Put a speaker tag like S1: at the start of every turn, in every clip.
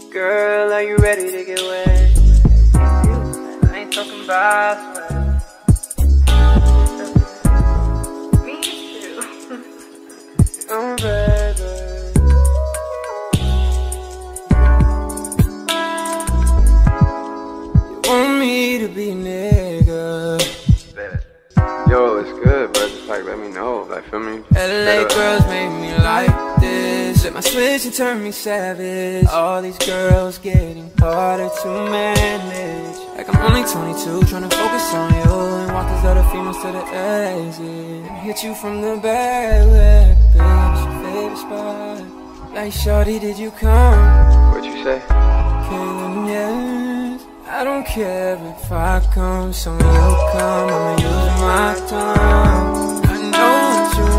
S1: Girl, are you ready to get wet? I ain't talking about sweat. Me too. Oh baby, you want me to be a nigga?
S2: Yo, it's good, but just like let me know, like feel me?
S1: LA girls make me like this. Flip my switch and turn me savage. All these girls getting harder to manage. Like I'm only 22, tryna focus on you and walk these other females to the exit. Hit you from the back, baby's your favorite spot. Like shorty, did you come?
S2: What you say?
S1: Kalin, yes. I don't care if I come, so when you come, I'ma use my tongue. I know what you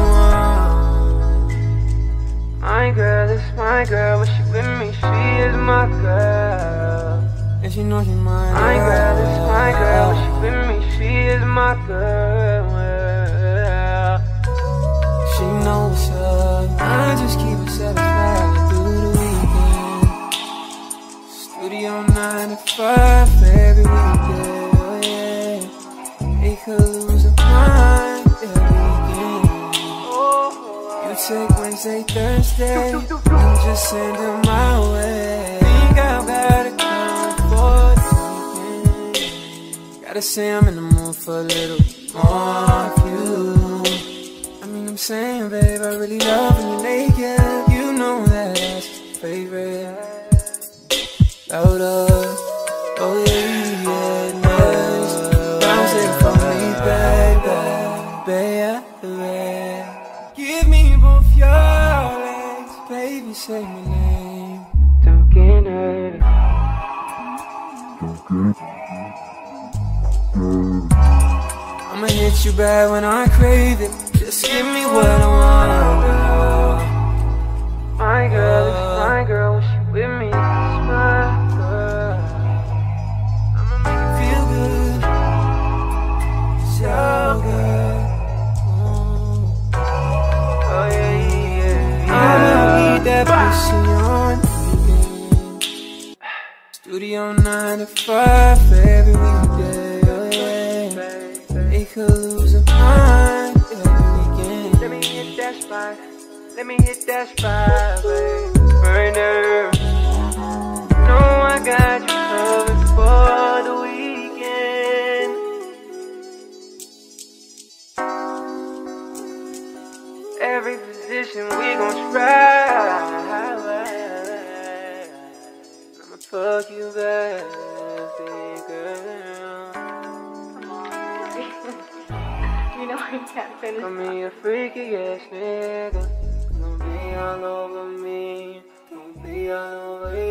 S1: want. My girl is my girl, when she with me, she is my girl. And she knows she's my girl. My girl is my girl, when she with me, she is my girl. She knows her, I just keep her satisfied through the weekend. Studio 9 to 5 every weekend, oh yeah. They could lose a mind every weekend. You take Wednesday, Thursday, and just send them my way. Think I've gotta come for the weekend. Gotta say I'm in the mood for a little more of you. I mean I'm saying, babe, I really love when you're naked. You know that that's your favorite. Louder, oh yeah, nice. Bounce it for me, baby, baby. Give me both your legs, baby, say my name. Don't get nervous. I'ma hit you bad when I crave it. Just give me what I want, girl. My girl is my girl, when she with me, it's my girl. I'ma make it feel good, so good. Oh yeah, yeah. I'ma eat that pussy on weekend. Studio 9 to 5 every weekday, oh yeah. They could lose a mind every weekend. Let me hit that spot. Let me hit that spot, babe. Burner. No, I got you covered for the weekend. Every position we gon' try. I'ma fuck you back, girl.
S3: You know I can't finish.
S1: I'm a freaky ass nigga. Gonna be all over me. Gonna be all over you.